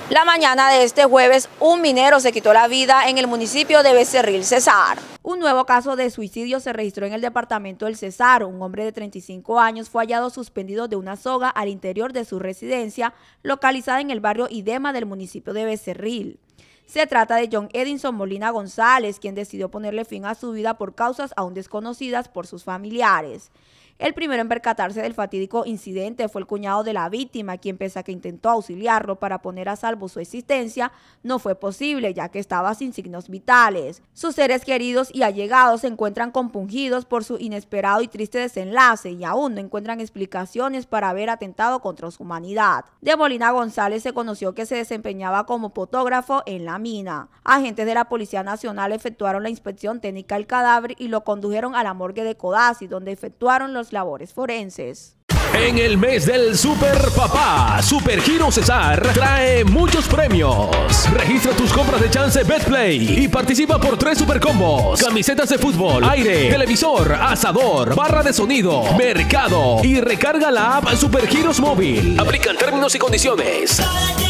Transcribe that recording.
La mañana de este jueves, un minero se quitó la vida en el municipio de Becerril, Cesar. Un nuevo caso de suicidio se registró en el departamento del Cesar. Un hombre de 35 años fue hallado suspendido de una soga al interior de su residencia, localizada en el barrio Idema del municipio de Becerril. Se trata de John Edinson Molina González, quien decidió ponerle fin a su vida por causas aún desconocidas por sus familiares. El primero en percatarse del fatídico incidente fue el cuñado de la víctima, quien pese a que intentó auxiliarlo para poner a salvo su existencia, no fue posible ya que estaba sin signos vitales. Sus seres queridos y allegados se encuentran compungidos por su inesperado y triste desenlace y aún no encuentran explicaciones para haber atentado contra su humanidad. De Molina González se conoció que se desempeñaba como fotógrafo en la mina. Agentes de la Policía Nacional efectuaron la inspección técnica del cadáver y lo condujeron a la morgue de Codazzi, donde efectuaron los labores forenses. En el mes del Super Papá, Supergiro Cesar trae muchos premios. Registra tus compras de Chance Betplay y participa por 3 super combos: camisetas de fútbol, aire, televisor, asador, barra de sonido, mercado y recarga la app Supergiros Móvil. Aplican términos y condiciones.